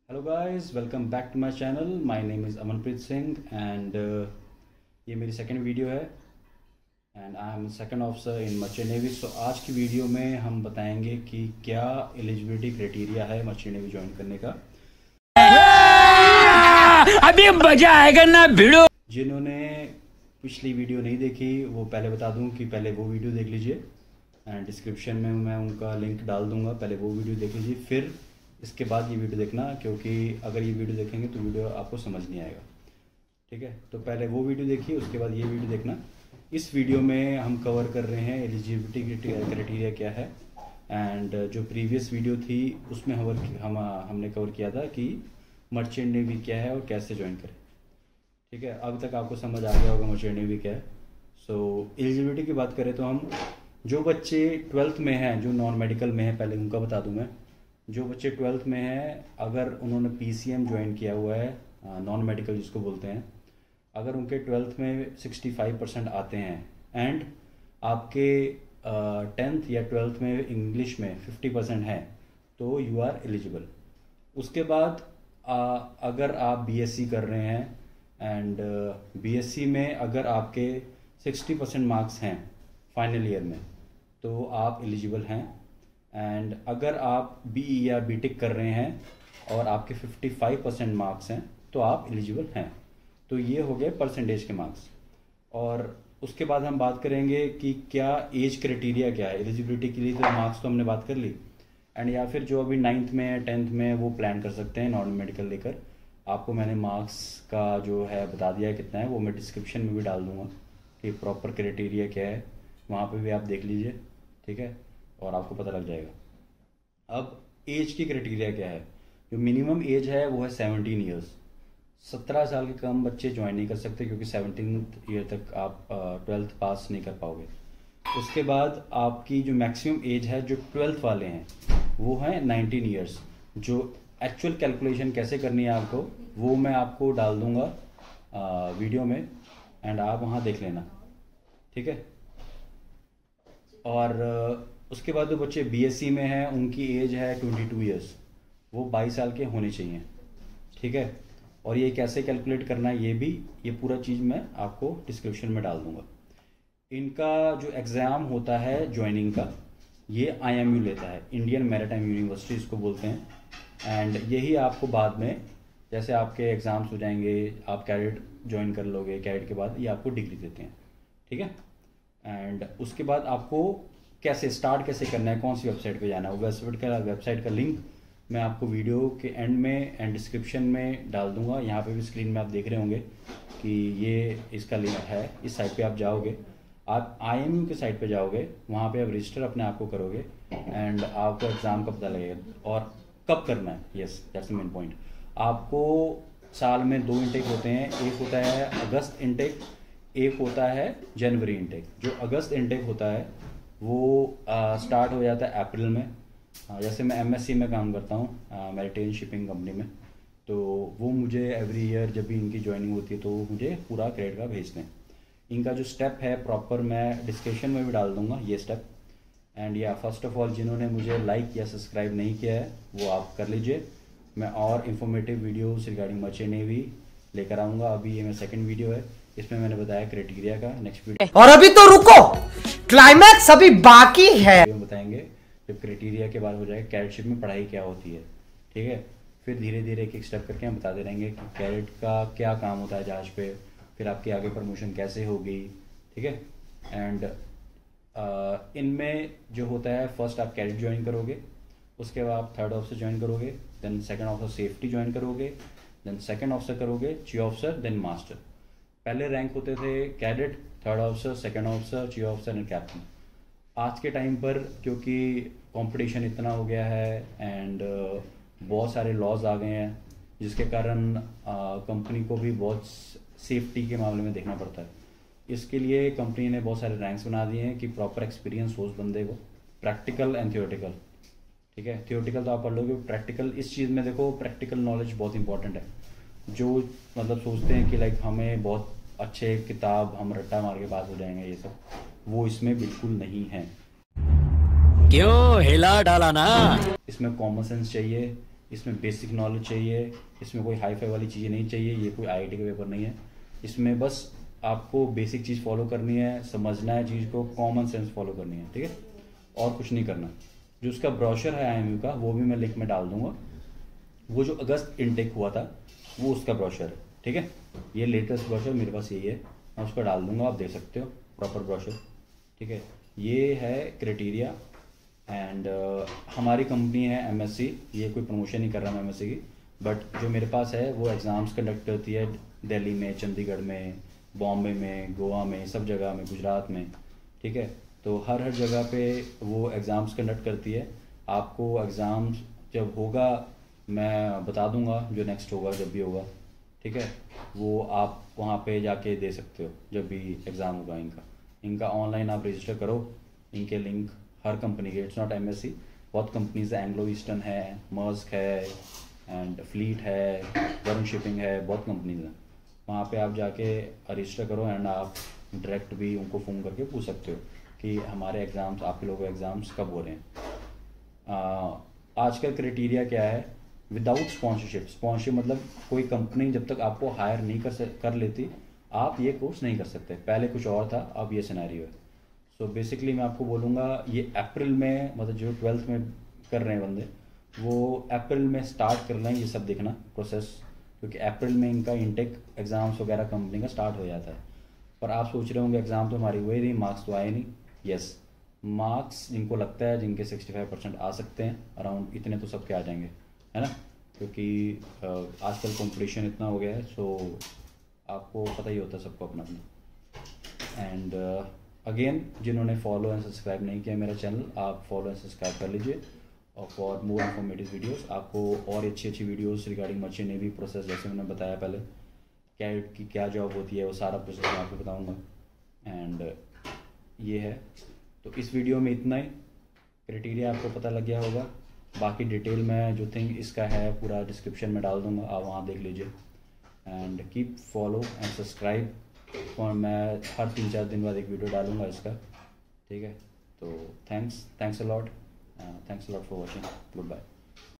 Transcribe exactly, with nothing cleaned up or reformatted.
Hello guys, welcome back to my channel. My name is Amanpreet Singh and ये मेरी second video है and I am second officer in merchant navy. So आज की वीडियो में हम बताएंगे कि क्या एलिजिबिलिटी क्राइटेरिया है मर्चेंट नेवी ज्वाइन करने का। अभी मजा आएगा ना भिड़ो। जिन्होंने पिछली वीडियो नहीं देखी वो पहले बता दूं कि पहले वो वीडियो देख लीजिए एंड डिस्क्रिप्शन में मैं उनका लिंक डाल दूंगा। पहले वो वीडियो देख लीजिए, फिर इसके बाद ये वीडियो देखना, क्योंकि अगर ये वीडियो देखेंगे तो वीडियो आपको समझ नहीं आएगा। ठीक है, तो पहले वो वीडियो देखिए, उसके बाद ये वीडियो देखना। इस वीडियो में हम कवर कर रहे हैं एलिजिबिलिटी क्राइटेरिया क्या है एंड जो प्रीवियस वीडियो थी उसमें हम हम हमने कवर किया था कि मर्चेंट नेवी क्या है और कैसे ज्वाइन करें। ठीक है, अब तक आपको समझ आ गया होगा मर्चेंट नेवी क्या है। सो एलिजिबिलिटी की बात करें तो हम जो बच्चे ट्वेल्थ में हैं, जो नॉन मेडिकल में हैं, पहले उनका बता दूं मैं। जो बच्चे ट्वेल्थ में हैं, अगर उन्होंने पीसीएम ज्वाइन किया हुआ है, नॉन मेडिकल जिसको बोलते हैं, अगर उनके ट्वेल्थ में सिक्सटी फाइव परसेंट आते हैं एंड आपके टेंथ या ट्वेल्थ में इंग्लिश में फिफ्टी परसेंट है तो यू आर एलिजिबल। उसके बाद आ, अगर आप बीएससी कर रहे हैं एंड बीएससी में अगर आपके सिक्सटी परसेंट मार्क्स हैं फाइनल ईयर में तो आप एलिजिबल हैं। एंड अगर आप बीई या बीटेक कर रहे हैं और आपके पचपन परसेंट मार्क्स हैं तो आप एलिजिबल हैं। तो ये हो गए परसेंटेज के मार्क्स। और उसके बाद हम बात करेंगे कि क्या एज क्राइटेरिया क्या है एलिजिबिलिटी के लिए। तो मार्क्स तो हमने बात कर ली एंड या फिर जो अभी नाइन्थ में टेंथ में वो प्लान कर सकते हैं नॉन मेडिकल लेकर। आपको मैंने मार्क्स का जो है बता दिया है कितना है, वो मैं डिस्क्रिप्शन में भी डाल दूंगा कि प्रॉपर क्राइटेरिया क्या है, वहाँ पे भी आप देख लीजिए। ठीक है, और आपको पता लग जाएगा। अब एज की क्राइटेरिया क्या है। जो मिनिमम एज है वो है सेवनटीन ईयर्स। सत्रह साल के कम बच्चे ज्वाइन नहीं कर सकते क्योंकि सेवनटीन ईयर तक आप ट्वेल्थ पास नहीं कर पाओगे। उसके बाद आपकी जो मैक्सिमम एज है जो ट्वेल्थ वाले हैं वो है नाइनटीन ईयर्स। जो एक्चुअल कैलकुलेशन कैसे करनी है आपको वो मैं आपको डाल दूंगा आ, वीडियो में एंड आप वहाँ देख लेना। ठीक है, और उसके बाद जो बच्चे बीएससी में हैं उनकी एज है ट्वेंटी टू ईयर्स, वो बाईस साल के होने चाहिए। ठीक है, और ये कैसे कैलकुलेट करना है ये भी, ये पूरा चीज़ मैं आपको डिस्क्रिप्शन में डाल दूंगा। इनका जो एग्ज़ाम होता है ज्वाइनिंग का ये आईएमयू लेता है, इंडियन मैरीटाइम यूनिवर्सिटी इसको बोलते हैं। एंड यही आपको बाद में जैसे आपके एग्ज़ाम्स हो जाएंगे, आप कैडेट ज्वाइन कर लोगे, कैडेट के बाद ये आपको डिग्री देते हैं। ठीक है, एंड उसके बाद आपको कैसे स्टार्ट कैसे करना है, कौन सी वेबसाइट पे जाना है, वो वेबसाइट का वेबसाइट का लिंक मैं आपको वीडियो के एंड में एंड डिस्क्रिप्शन में डाल दूंगा। यहाँ पे भी स्क्रीन में आप देख रहे होंगे कि ये इसका लिंक है। इस साइट पे आप जाओगे, आप आईएमयू के साइट पे जाओगे, वहाँ पे आप रजिस्टर अपने आप को करोगे एंड आपको एग्ज़ाम का पता लगेगा और कब करना है। Yes, that's the main point. आपको साल में दो इंटेक होते हैं, एक होता है अगस्त इंटेक, एक होता है जनवरी इंटेक। जो अगस्त इंटेक होता है वो स्टार्ट हो जाता है अप्रैल में। आ, जैसे मैं एमएससी में काम करता हूँ मैरिटाइम शिपिंग कंपनी में, तो वो मुझे एवरी ईयर जब भी इनकी ज्वाइनिंग होती है तो वो मुझे पूरा क्रेडिट का भेजते हैं। इनका जो स्टेप है प्रॉपर मैं डिस्क्रिप्शन में भी डाल दूंगा ये स्टेप। एंड या फर्स्ट ऑफ ऑल जिन्होंने मुझे लाइक या सब्सक्राइब नहीं किया है वो आप कर लीजिए। मैं और informative videos regarding merchant navy लेकर आऊँगा। अभी ये मेरा सेकेंड वीडियो है, इसमें मैंने बताया क्राइटेरिया का। नेक्स्ट वीडियो और अभी तो रुको, क्लाइमैक्स अभी बाकी है। बताएंगे जब क्राइटेरिया के बाद हो जाएगा कैडेटशिप में पढ़ाई क्या होती है। ठीक है, फिर धीरे धीरे एक एक स्टेप करके हम बताते रहेंगे कि कैडेट का क्या काम होता है जहाज पे, फिर आपकी आगे प्रमोशन कैसे होगी। ठीक है, एंड इनमें जो होता है फर्स्ट आप कैडेट ज्वाइन करोगे, उसके बाद आप थर्ड ऑफिसर ज्वाइन करोगे, then second officer safety join करोगे, देन सेकंड ऑफिसर करोगे, चीफ ऑफिसर, देन मास्टर। पहले रैंक होते थे cadet, third officer, second officer, chief officer and captain. आज के टाइम पर क्योंकि कंपटीशन इतना हो गया है एंड uh, बहुत सारे लॉज आ गए हैं जिसके कारण कंपनी uh, को भी बहुत सेफ्टी के मामले में देखना पड़ता है। इसके लिए कंपनी ने बहुत सारे रैंक्स बना दिए हैं कि प्रॉपर एक्सपीरियंस हो उस बंदे को, प्रैक्टिकल एंड थियोरेटिकल। ठीक है, थियोरेटिकल तो आप पढ़ लोगे, प्रैक्टिकल इस चीज़ में देखो प्रैक्टिकल नॉलेज बहुत इंपॉर्टेंट है। जो मतलब सोचते हैं कि लाइक हमें बहुत अच्छे किताब हम रट्टा मार के पास हो जाएंगे, ये सब वो इसमें बिल्कुल नहीं है। क्यों हिला डाला ना। इसमें कॉमन सेंस चाहिए, इसमें बेसिक नॉलेज चाहिए, इसमें कोई हाई फाई वाली चीज़ें नहीं चाहिए, ये कोई आई आई टी का पेपर नहीं है। इसमें बस आपको बेसिक चीज़ फॉलो करनी है, समझना है चीज़ को, कॉमन सेंस फॉलो करनी है, ठीक है, और कुछ नहीं करना। जो उसका ब्रोशर है आई एम यू का, वो भी मैं लिंक में डाल दूंगा। वो जो अगस्त इनटेक हुआ था वो उसका ब्रोशर है, ठीक है। ये लेटेस्ट ब्रोशर मेरे पास यही है, मैं उसको डाल दूंगा, आप देख सकते हो प्रॉपर ब्रोशर, ठीक है। ये है क्राइटेरिया एंड uh, हमारी कंपनी है एम एस सी, ये कोई प्रमोशन नहीं कर रहा मैं एम एस सी की, बट जो मेरे पास है वो एग्ज़ाम्स कंडक्ट करती है दिल्ली में, चंडीगढ़ में, बॉम्बे में, गोवा में, सब जगह में, गुजरात में, ठीक है। तो हर हर जगह पे वो एग्ज़ाम्स कंडक्ट करती है। आपको एग्ज़ाम्स जब होगा मैं बता दूंगा, जो नेक्स्ट होगा जब भी होगा, ठीक है, वो आप वहाँ पे जाके दे सकते हो जब भी एग्ज़ाम होगा इनका। इनका ऑनलाइन आप रजिस्टर करो, इनके लिंक हर कंपनी के, it's not M S C, बहुत कंपनीज है, एंग्लो ईस्टर्न है, मर्स्क है एंड फ्लीट है, वरुण शिपिंग है, बहुत कंपनीज हैं। वहाँ पे आप जाके रजिस्टर करो एंड आप डायरेक्ट भी उनको फ़ोन करके पूछ सकते हो कि हमारे एग्ज़ाम्स, आपके लोगों के एग्ज़ाम्स कब हो रहे हैं। आज का क्राइटेरिया क्या है, विदाउट स्पॉन्सरशिप। स्पॉन्सरशिप मतलब कोई कंपनी जब तक आपको हायर नहीं कर कर लेती आप ये कोर्स नहीं कर सकते। पहले कुछ और था, अब ये सिनेरियो है। सो बेसिकली मैं आपको बोलूँगा ये अप्रैल में, मतलब जो ट्वेल्थ में कर रहे हैं बंदे वो अप्रैल में स्टार्ट कर लें ये सब देखना प्रोसेस, क्योंकि अप्रैल में इनका इंटेक एग्ज़ाम्स वगैरह कंपनी का स्टार्ट हो जाता है। पर आप सोच रहे होंगे एग्ज़ाम तो हमारी हुए नहीं, मार्क्स तो आए नहीं। यस, मार्क्स जिनको लगता है, जिनके सिक्सटी फाइव परसेंट आ सकते हैं अराउंड, इतने तो सबके आ जाएंगे, है ना, क्योंकि आजकल कंपटीशन इतना हो गया है। सो आपको पता ही होता है सबको अपना अपना। एंड अगेन जिन्होंने फॉलो एंड सब्सक्राइब नहीं किया मेरा चैनल, आप फॉलो एंड सब्सक्राइब कर लीजिए। और फॉर मोर इन्फॉर्मेटिव वीडियोस, आपको और अच्छी अच्छी videos regarding merchant navy process, जैसे मैंने बताया पहले कैडेट की क्या जॉब होती है, वो सारा प्रोसेस मैं आपको बताऊंगा। एंड ये है, तो इस वीडियो में इतना ही। क्राइटेरिया आपको पता लग गया होगा, बाकी डिटेल में जो थिंग इसका है पूरा डिस्क्रिप्शन में डाल दूंगा, आप वहाँ देख लीजिए। And keep follow and subscribe, और मैं हर तीन चार दिन बाद एक वीडियो डालूंगा इसका, ठीक है। तो thanks thanks a lot, thanks a lot for watching, good bye.